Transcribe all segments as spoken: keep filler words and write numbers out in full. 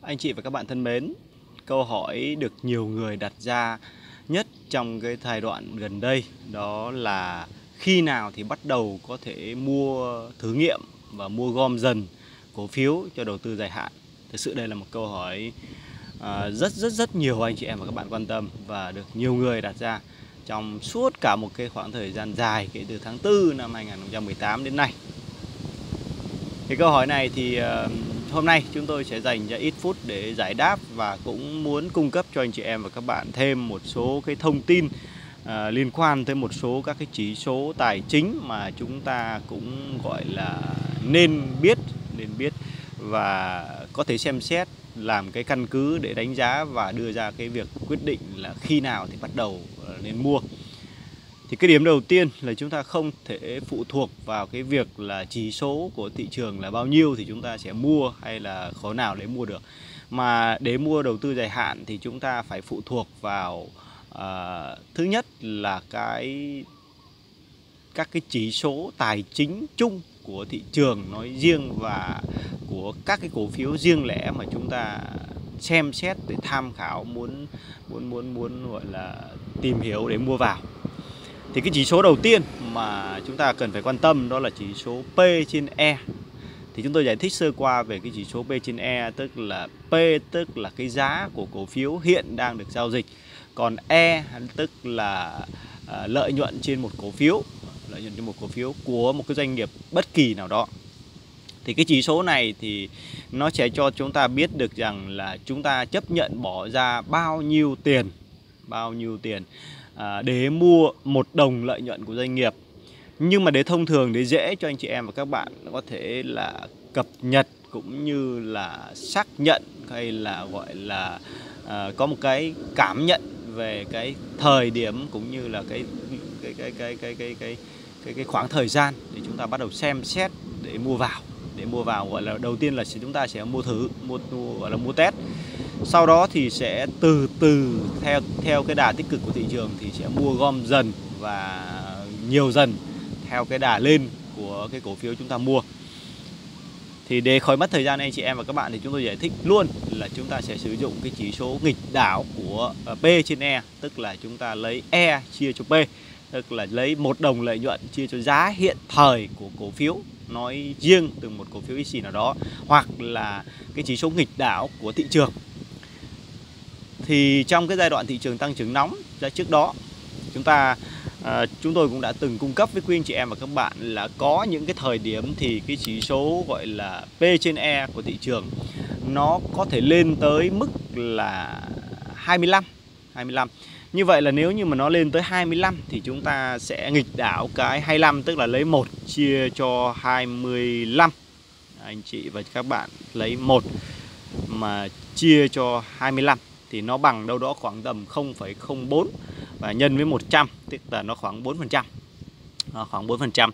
Anh chị và các bạn thân mến, câu hỏi được nhiều người đặt ra nhất trong cái thời đoạn gần đây đó là khi nào thì bắt đầu có thể mua thử nghiệm và mua gom dần cổ phiếu cho đầu tư dài hạn. Thực sự đây là một câu hỏi à, rất rất rất nhiều anh chị em và các bạn quan tâm và được nhiều người đặt ra trong suốt cả một cái khoảng thời gian dài kể từ tháng tư năm hai nghìn không trăm mười tám đến nay. Thì câu hỏi này thì uh, hôm nay chúng tôi sẽ dành cho ít phút để giải đáp và cũng muốn cung cấp cho anh chị em và các bạn thêm một số cái thông tin uh, liên quan tới một số các cái chỉ số tài chính mà chúng ta cũng gọi là nên biết nên biết và có thể xem xét làm cái căn cứ để đánh giá và đưa ra cái việc quyết định là khi nào thì bắt đầu nên mua. Thì cái điểm đầu tiên là chúng ta không thể phụ thuộc vào cái việc là chỉ số của thị trường là bao nhiêu thì chúng ta sẽ mua hay là khó nào để mua được. Mà để mua đầu tư dài hạn thì chúng ta phải phụ thuộc vào uh, thứ nhất là cái các cái chỉ số tài chính chung của thị trường nói riêng và của các cái cổ phiếu riêng lẻ mà chúng ta xem xét để tham khảo muốn muốn muốn muốn gọi là tìm hiểu để mua vào. Thì cái chỉ số đầu tiên mà chúng ta cần phải quan tâm đó là chỉ số P trên E. Thì chúng tôi giải thích sơ qua về cái chỉ số P trên E, tức là P tức là cái giá của cổ phiếu hiện đang được giao dịch, còn E tức là à, lợi nhuận trên một cổ phiếu, lợi nhuận trên một cổ phiếu của một cái doanh nghiệp bất kỳ nào đó. Thì cái chỉ số này thì nó sẽ cho chúng ta biết được rằng là chúng ta chấp nhận bỏ ra bao nhiêu tiền, bao nhiêu tiền À, để mua một đồng lợi nhuận của doanh nghiệp. Nhưng mà để thông thường, để dễ cho anh chị em và các bạn có thể là cập nhật cũng như là xác nhận hay là gọi là à, có một cái cảm nhận về cái thời điểm cũng như là cái cái cái cái cái cái cái cái, cái khoảng thời gian để chúng ta bắt đầu xem xét để mua vào. Để mua vào gọi là đầu tiên là chúng ta sẽ mua thử, mua, mua gọi là mua test. Sau đó thì sẽ từ từ theo theo cái đà tích cực của thị trường thì sẽ mua gom dần và nhiều dần theo cái đà lên của cái cổ phiếu chúng ta mua. Thì để khỏi mất thời gian anh chị em và các bạn thì chúng tôi giải thích luôn là chúng ta sẽ sử dụng cái chỉ số nghịch đảo của P trên E, tức là chúng ta lấy E chia cho P, tức là lấy một đồng lợi nhuận chia cho giá hiện thời của cổ phiếu nói riêng từ một cổ phiếu ích xê nào đó, hoặc là cái chỉ số nghịch đảo của thị trường. Thì trong cái giai đoạn thị trường tăng trưởng nóng ra trước đó, chúng ta à, chúng tôi cũng đã từng cung cấp với quý anh chị em và các bạn là có những cái thời điểm thì cái chỉ số gọi là P trên E của thị trường nó có thể lên tới mức là hai mươi lăm. Như vậy là nếu như mà nó lên tới hai mươi lăm thì chúng ta sẽ nghịch đảo cái hai mươi lăm, tức là lấy một chia cho hai mươi lăm. Anh chị và các bạn lấy một mà chia cho hai mươi lăm thì nó bằng đâu đó khoảng tầm không phẩy không bốn và nhân với một trăm, tức là nó khoảng bốn phần trăm. Nó khoảng bốn phần trăm.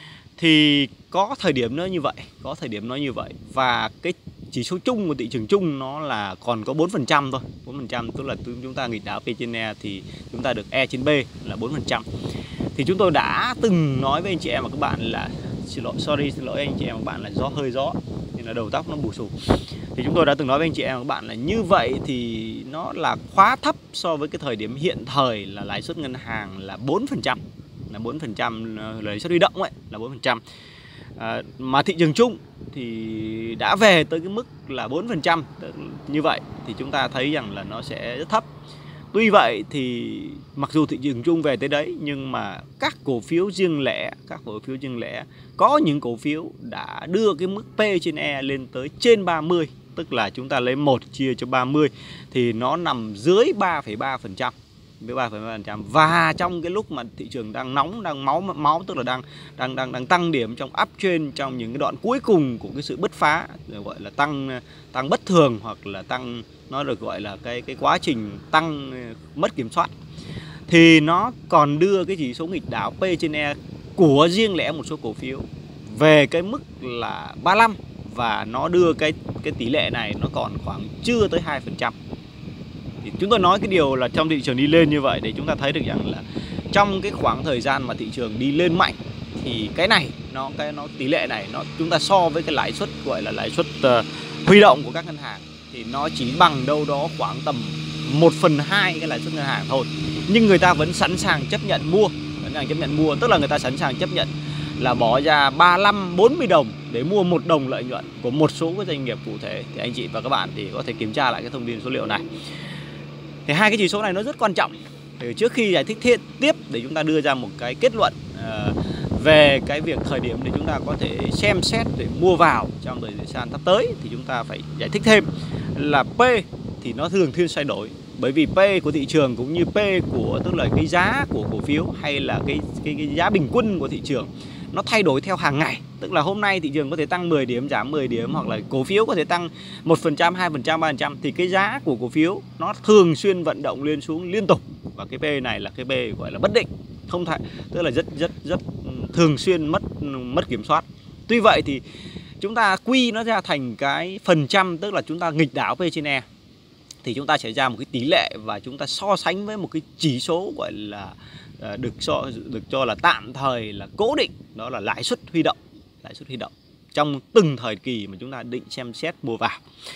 Thì có thời điểm nó như vậy, có thời điểm nó như vậy và cái chỉ số chung của thị trường chung nó là còn có bốn phần trăm thôi, bốn phần trăm, tức là chúng ta nghịch đảo P trên E thì chúng ta được E trên B là bốn phần trăm. Thì chúng tôi đã từng nói với anh chị em và các bạn là xin lỗi, sorry, xin lỗi anh chị em và các bạn là gió hơi gió nên là đầu tóc nó bù xù. Thì chúng tôi đã từng nói với anh chị em và các bạn là như vậy thì nó là quá thấp so với cái thời điểm hiện thời là lãi suất ngân hàng là bốn phần trăm, là bốn phần trăm lãi suất huy động ấy là bốn phần trăm. À, mà thị trường chung thì đã về tới cái mức là bốn phần trăm. Như vậy thì chúng ta thấy rằng là nó sẽ rất thấp. Tuy vậy thì mặc dù thị trường chung về tới đấy nhưng mà các cổ phiếu riêng lẻ, các cổ phiếu riêng lẻ có những cổ phiếu đã đưa cái mức P trên E lên tới trên ba mươi, tức là chúng ta lấy một chia cho ba mươi thì nó nằm dưới ba phẩy ba phần trăm. Với ba phẩy ba phần trăm. Và trong cái lúc mà thị trường đang nóng, đang máu máu tức là đang đang đang đang tăng điểm trong uptrend, trong những cái đoạn cuối cùng của cái sự bứt phá, gọi là tăng tăng bất thường hoặc là tăng, nó được gọi là cái cái quá trình tăng mất kiểm soát, thì nó còn đưa cái chỉ số nghịch đảo P trên E của riêng lẻ một số cổ phiếu về cái mức là ba mươi lăm và nó đưa cái cái tỷ lệ này nó còn khoảng chưa tới hai phần trăm. Thì chúng tôi nói cái điều là trong thị trường đi lên như vậy để chúng ta thấy được rằng là trong cái khoảng thời gian mà thị trường đi lên mạnh thì cái này nó cái nó tỷ lệ này nó chúng ta so với cái lãi suất gọi là lãi suất uh, huy động của các ngân hàng thì nó chỉ bằng đâu đó khoảng tầm một phần hai cái lãi suất ngân hàng thôi. Nhưng người ta vẫn sẵn sàng chấp nhận mua, vẫn sẵn chấp nhận mua, tức là người ta sẵn sàng chấp nhận là bỏ ra ba mươi lăm bốn mươi đồng để mua một đồng lợi nhuận của một số cái doanh nghiệp cụ thể. Thì anh chị và các bạn thì có thể kiểm tra lại cái thông tin số liệu này. Thì hai cái chỉ số này nó rất quan trọng. Thì trước khi giải thích thiết, tiếp để chúng ta đưa ra một cái kết luận uh, về cái việc thời điểm để chúng ta có thể xem xét để mua vào trong thời gian sắp tới, thì chúng ta phải giải thích thêm là P thì nó thường xuyên thay đổi. Bởi vì P của thị trường cũng như P của, tức là cái giá của cổ phiếu hay là cái, cái, cái giá bình quân của thị trường, nó thay đổi theo hàng ngày. Tức là hôm nay thị trường có thể tăng mười điểm, giảm mười điểm, hoặc là cổ phiếu có thể tăng một phần trăm, hai phần trăm, ba phần trăm. Thì cái giá của cổ phiếu nó thường xuyên vận động lên xuống liên tục. Và cái P này là cái P gọi là bất định, không thay, tức là rất rất rất thường xuyên mất mất kiểm soát. Tuy vậy thì chúng ta quy nó ra thành cái phần trăm, tức là chúng ta nghịch đảo P trên E, thì chúng ta sẽ ra một cái tỷ lệ và chúng ta so sánh với một cái chỉ số gọi là được so được cho là tạm thời là cố định, đó là lãi suất huy động, lãi suất huy động trong từng thời kỳ mà chúng ta định xem xét mua vào.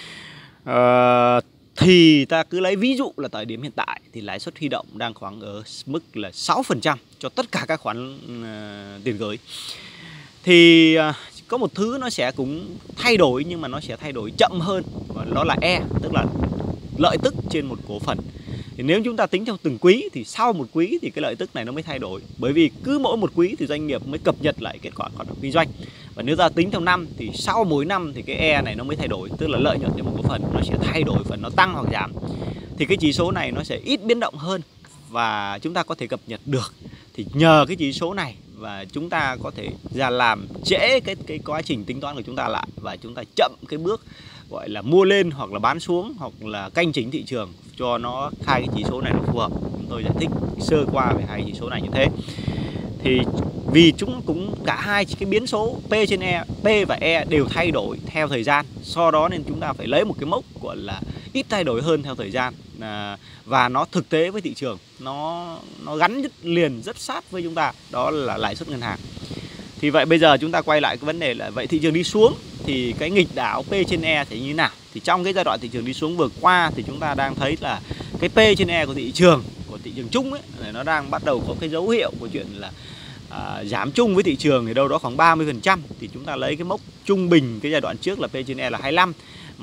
À, thì ta cứ lấy ví dụ là thời điểm hiện tại thì lãi suất huy động đang khoảng ở mức là sáu phần trăm cho tất cả các khoản uh, tiền gửi. Thì uh, có một thứ nó sẽ cũng thay đổi, nhưng mà nó sẽ thay đổi chậm hơn, và đó là E, tức là lợi tức trên một cổ phần. Thì nếu chúng ta tính theo từng quý thì sau một quý thì cái lợi tức này nó mới thay đổi. Bởi vì cứ mỗi một quý thì doanh nghiệp mới cập nhật lại kết quả hoạt động kinh doanh. Và nếu ta tính theo năm thì sau mỗi năm thì cái E này nó mới thay đổi, tức là lợi nhuận trên một cổ phần nó sẽ thay đổi, phần nó tăng hoặc giảm. Thì cái chỉ số này nó sẽ ít biến động hơn và chúng ta có thể cập nhật được. Thì nhờ cái chỉ số này và chúng ta có thể ra làm trễ cái cái quá trình tính toán của chúng ta lại, và chúng ta chậm cái bước gọi là mua lên hoặc là bán xuống, hoặc là canh chỉnh thị trường cho nó hai cái chỉ số này nó phù hợp. Chúng tôi giải thích sơ qua về hai chỉ số này như thế. Thì vì chúng cũng cả hai cái biến số P trên E, P và E đều thay đổi theo thời gian, do đó nên chúng ta phải lấy một cái mốc gọi là ít thay đổi hơn theo thời gian, à, và nó thực tế với thị trường, nó nó gắn nhất liền rất sát với chúng ta, đó là lãi suất ngân hàng. Thì vậy bây giờ chúng ta quay lại cái vấn đề là vậy thị trường đi xuống thì cái nghịch đảo P trên E sẽ như thế nào? Thì trong cái giai đoạn thị trường đi xuống vừa qua thì chúng ta đang thấy là cái P trên E của thị trường, của thị trường chung ấy, nó đang bắt đầu có cái dấu hiệu của chuyện là à, giảm chung với thị trường thì đâu đó khoảng ba mươi phần trăm. Thì chúng ta lấy cái mốc trung bình cái giai đoạn trước là P trên E là hai mươi lăm,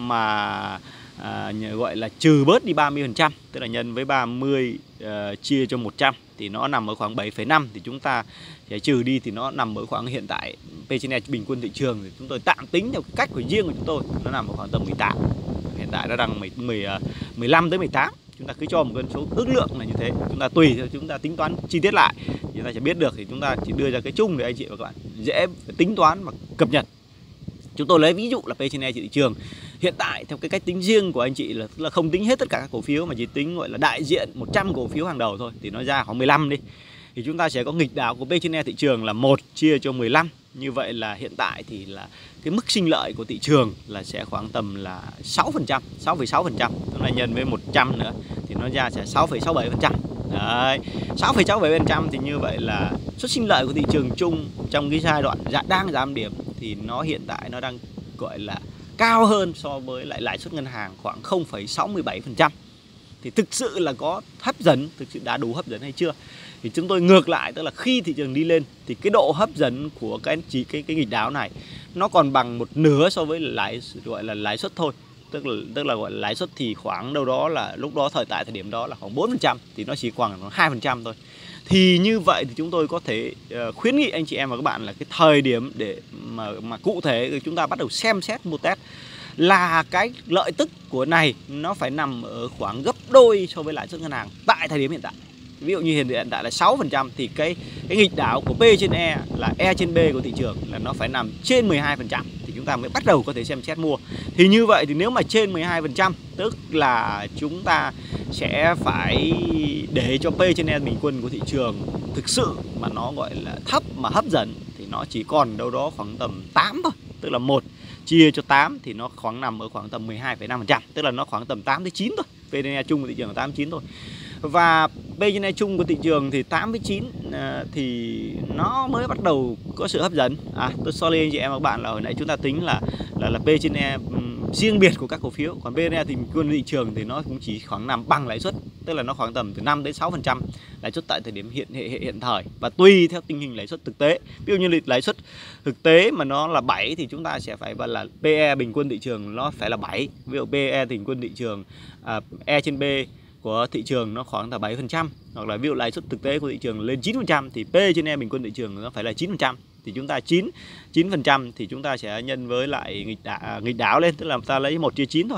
mà à, gọi là trừ bớt đi ba mươi phần trăm, tức là nhân với ba mươi uh, chia cho một trăm thì nó nằm ở khoảng bảy phẩy năm. Thì chúng ta sẽ trừ đi thì nó nằm ở khoảng hiện tại P trên E bình quân thị trường thì chúng tôi tạm tính theo cách của riêng của chúng tôi, nó nằm ở khoảng tầm mười tám. Hiện tại nó đang mười lăm tới mười tám. Chúng ta cứ cho một con số ước lượng là như thế, chúng ta tùy theo chúng ta tính toán chi tiết lại thì chúng ta sẽ biết được. Thì chúng ta chỉ đưa ra cái chung để anh chị và các bạn dễ tính toán và cập nhật. Chúng tôi lấy ví dụ là P trên E thị trường hiện tại theo cái cách tính riêng của anh chị là, là không tính hết tất cả các cổ phiếu, mà chỉ tính gọi là đại diện một trăm cổ phiếu hàng đầu thôi, thì nó ra khoảng mười lăm đi. Thì chúng ta sẽ có nghịch đảo của P trên E thị trường là một chia cho mười lăm. Như vậy là hiện tại thì là cái mức sinh lợi của thị trường là sẽ khoảng tầm là sáu phần trăm, sáu phẩy sáu phần trăm. Tức là nhân với một trăm nữa thì nó ra sẽ sáu phẩy sáu bảy phần trăm. Đấy, sáu phẩy sáu bảy phần trăm thì như vậy là suất sinh lợi của thị trường chung trong cái giai đoạn đang giảm điểm thì nó hiện tại nó đang gọi là cao hơn so với lại lãi suất ngân hàng khoảng không phẩy sáu mươi bảy phần trăm. Thì thực sự là có hấp dẫn, thực sự đã đủ hấp dẫn hay chưa? Thì chúng tôi ngược lại, tức là khi thị trường đi lên thì cái độ hấp dẫn của cái chỉ cái cái nghịch đảo này nó còn bằng một nửa so với lãi gọi là lãi suất thôi. Tức là tức là gọi là lãi suất thì khoảng đâu đó là lúc đó thời tại thời điểm đó là khoảng bốn phần trăm, thì nó chỉ khoảng hai phần trăm thôi. Thì như vậy thì chúng tôi có thể uh, khuyến nghị anh chị em và các bạn là cái thời điểm để mà mà cụ thể chúng ta bắt đầu xem xét mua test là cái lợi tức của này nó phải nằm ở khoảng gấp đôi so với lãi suất ngân hàng tại thời điểm hiện tại. Ví dụ như hiện tại là sáu phần trăm thì cái cái nghịch đảo của P trên E là E trên B của thị trường là nó phải nằm trên mười hai phần trăm thì chúng ta mới bắt đầu có thể xem xét mua. Thì như vậy thì nếu mà trên mười hai phần trăm tức là chúng ta sẽ phải để cho P trên E bình quân của thị trường thực sự mà nó gọi là thấp mà hấp dẫn thì nó chỉ còn đâu đó khoảng tầm tám thôi. Tức là một chia cho tám thì nó khoảng nằm ở khoảng tầm mười hai phẩy năm phần trăm, tức là nó khoảng tầm tám tới chín thôi. P trên E chung của thị trường là tám chín thôi. Và P trên E chung của thị trường thì tám với chín à, thì nó mới bắt đầu có sự hấp dẫn. À, tôi sorry anh chị em và các bạn là hồi nãy chúng ta tính là là là P trên E riêng biệt của các cổ phiếu. Còn bê en e thì bình quân thị trường thì nó cũng chỉ khoảng nằm bằng lãi suất, tức là nó khoảng tầm từ năm đến sáu phần trăm lãi suất tại thời điểm hiện hiện, hiện thời, và tùy theo tình hình lãi suất thực tế. Ví dụ như lãi suất thực tế mà nó là bảy thì chúng ta sẽ phải gọi là pê e bình quân thị trường nó phải là bảy. Ví dụ pê e bình quân thị trường à, E trên B của thị trường nó khoảng là bảy phần trăm, hoặc là ví dụ lãi suất thực tế của thị trường lên chín phần trăm thì P trên E bình quân thị trường nó phải là chín phần trăm. Thì chúng ta chín chín phần trăm thì chúng ta sẽ nhân với lại nghịch đảo, nghịch đảo lên, tức là ta lấy một chia chín thôi.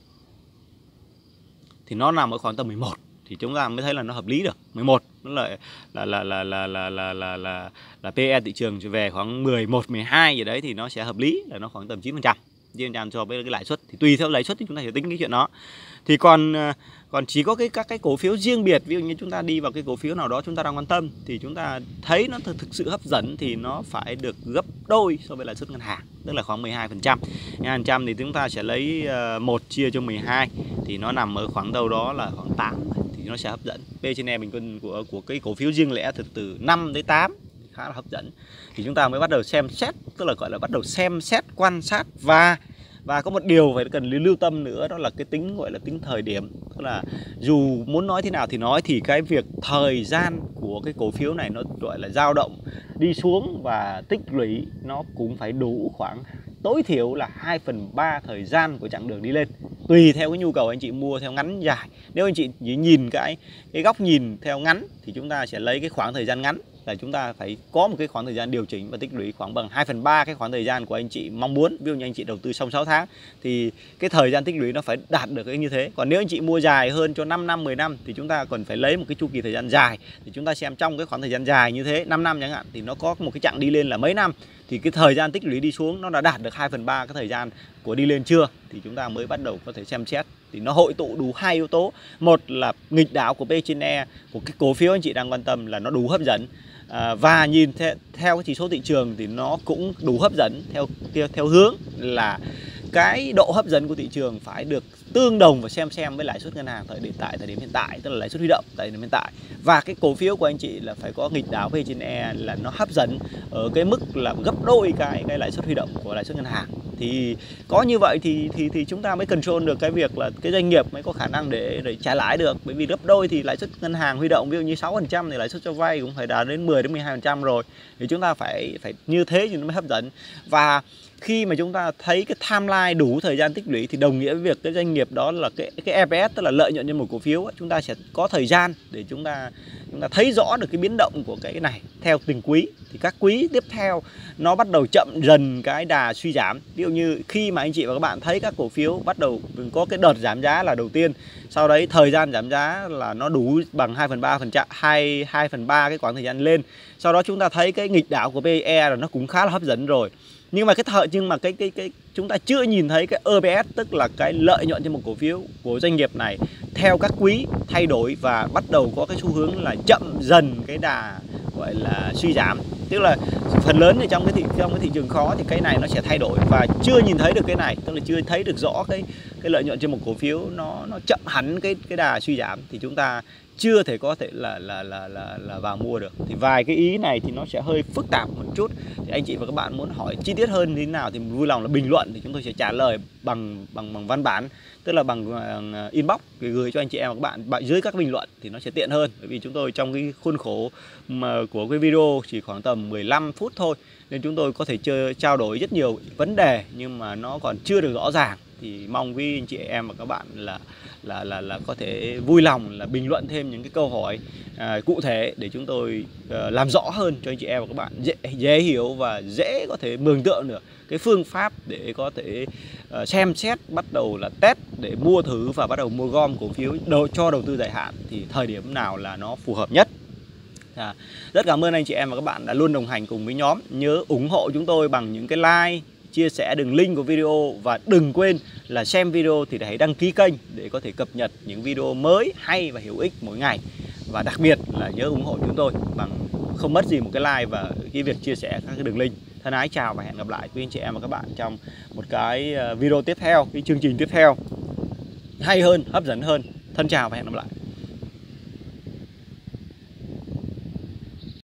Thì nó nằm ở khoảng tầm mười một thì chúng ta mới thấy là nó hợp lý được. mười một nó là là là là là là là là là, là pê e thị trường về khoảng mười một mười hai gì đấy thì nó sẽ hợp lý, là nó khoảng tầm chín phần trăm. chín phần trăm so với cái lãi suất thì tùy theo lãi suất thì chúng ta sẽ tính cái chuyện đó. Thì còn còn chỉ có cái các cái cổ phiếu riêng biệt, ví dụ như chúng ta đi vào cái cổ phiếu nào đó chúng ta đang quan tâm thì chúng ta thấy nó thực sự hấp dẫn thì nó phải được gấp đôi so với lãi suất ngân hàng, tức là khoảng mười hai phần trăm. mười hai phần trăm thì chúng ta sẽ lấy một chia cho mười hai thì nó nằm ở khoảng đâu đó là khoảng tám thì nó sẽ hấp dẫn. P trên E bình quân của của cái cổ phiếu riêng lẻ từ từ năm đến tám khá là hấp dẫn. Thì chúng ta mới bắt đầu xem xét, tức là gọi là bắt đầu xem xét quan sát. Và Và có một điều phải cần lưu tâm nữa, đó là cái tính gọi là tính thời điểm. Tức là dù muốn nói thế nào thì nói thì cái việc thời gian của cái cổ phiếu này nó gọi là dao động đi xuống và tích lũy nó cũng phải đủ khoảng tối thiểu là hai phần ba thời gian của chặng đường đi lên. Tùy theo cái nhu cầu anh chị mua theo ngắn dài. Nếu anh chị chỉ nhìn cái cái góc nhìn theo ngắn thì chúng ta sẽ lấy cái khoảng thời gian ngắn, là chúng ta phải có một cái khoảng thời gian điều chỉnh và tích lũy khoảng bằng hai phần ba cái khoảng thời gian của anh chị mong muốn. Ví dụ như anh chị đầu tư xong sáu tháng thì cái thời gian tích lũy nó phải đạt được cái như thế. Còn nếu anh chị mua dài hơn cho năm năm, mười năm thì chúng ta còn phải lấy một cái chu kỳ thời gian dài thì chúng ta xem trong cái khoảng thời gian dài như thế, năm năm chẳng hạn, thì nó có một cái chặng đi lên là mấy năm, thì cái thời gian tích lũy đi xuống nó đã đạt được hai phần ba cái thời gian của đi lên chưa, thì chúng ta mới bắt đầu có thể xem xét. Thì nó hội tụ đủ hai yếu tố. Một là nghịch đảo của P trên E của cái cổ phiếu anh chị đang quan tâm là nó đủ hấp dẫn. À, và nhìn theo, theo cái chỉ số thị trường thì nó cũng đủ hấp dẫn theo, theo theo hướng là cái độ hấp dẫn của thị trường phải được tương đồng và xem xem với lãi suất ngân hàng thời điểm tại thời điểm hiện tại, tức là lãi suất huy động tại thời điểm hiện tại. Và cái cổ phiếu của anh chị là phải có nghịch đảo P trên E là nó hấp dẫn ở cái mức là gấp đôi cái cái lãi suất huy động của lãi suất ngân hàng. Thì có như vậy thì thì thì chúng ta mới control được cái việc là cái doanh nghiệp mới có khả năng để để trả lãi được. Bởi vì gấp đôi thì lãi suất ngân hàng huy động ví dụ như sáu phần trăm thì lãi suất cho vay cũng phải đạt đến mười đến mười hai phần trăm rồi. Thì chúng ta phải phải như thế thì nó mới hấp dẫn. Và khi mà chúng ta thấy cái timeline đủ thời gian tích lũy thì đồng nghĩa với việc cái doanh nghiệp đó là cái cái E P S, tức là lợi nhuận trên một cổ phiếu ấy, chúng ta sẽ có thời gian để chúng ta chúng ta thấy rõ được cái biến động của cái này theo từng quý. Thì các quý tiếp theo nó bắt đầu chậm dần cái đà suy giảm. Ví dụ như khi mà anh chị và các bạn thấy các cổ phiếu bắt đầu có cái đợt giảm giá là đầu tiên, sau đấy thời gian giảm giá là nó đủ bằng hai phần ba phần trăm, hai hai phần ba cái khoảng thời gian lên. Sau đó chúng ta thấy cái nghịch đảo của P E là nó cũng khá là hấp dẫn rồi. Nhưng mà cái thời nhưng mà cái cái cái chúng ta chưa nhìn thấy cái E P S, tức là cái lợi nhuận trên một cổ phiếu của doanh nghiệp này theo các quý thay đổi và bắt đầu có cái xu hướng là chậm dần cái đà gọi là suy giảm. Tức là phần lớn thì trong cái thị trong cái thị trường khó thì cái này nó sẽ thay đổi và chưa nhìn thấy được cái này, tức là chưa thấy được rõ cái cái lợi nhuận trên một cổ phiếu nó nó chậm hẳn cái cái đà suy giảm thì chúng ta chưa thể có thể là là là là là vào mua được. Thì vài cái ý này thì nó sẽ hơi phức tạp một chút. Thì anh chị và các bạn muốn hỏi chi tiết hơn như thế nào thì vui lòng là bình luận thì chúng tôi sẽ trả lời bằng bằng bằng văn bản, tức là bằng uh, inbox gửi cho anh chị em và các bạn dưới các bình luận thì nó sẽ tiện hơn. Bởi vì chúng tôi trong cái khuôn khổ mà của cái video chỉ khoảng tầm mười lăm phút thôi nên chúng tôi có thể chơi, trao đổi rất nhiều vấn đề nhưng mà nó còn chưa được rõ ràng. Thì mong quý anh chị em và các bạn là là là là có thể vui lòng là bình luận thêm những cái câu hỏi à, cụ thể để chúng tôi à, làm rõ hơn cho anh chị em và các bạn dễ dễ hiểu và dễ có thể mường tượng được cái phương pháp để có thể à, xem xét bắt đầu là test để mua thử và bắt đầu mua gom cổ phiếu đầu, cho đầu tư dài hạn thì thời điểm nào là nó phù hợp nhất. À, rất cảm ơn anh chị em và các bạn đã luôn đồng hành cùng với nhóm. Nhớ ủng hộ chúng tôi bằng những cái like, chia sẻ đường link của video và đừng quên là xem video thì hãy đăng ký kênh để có thể cập nhật những video mới hay và hữu ích mỗi ngày. Và đặc biệt là nhớ ủng hộ chúng tôi bằng không mất gì một cái like và cái việc chia sẻ các cái đường link. Thân ái chào và hẹn gặp lại quý anh chị em và các bạn trong một cái video tiếp theo, cái chương trình tiếp theo hay hơn, hấp dẫn hơn. Thân chào và hẹn gặp lại.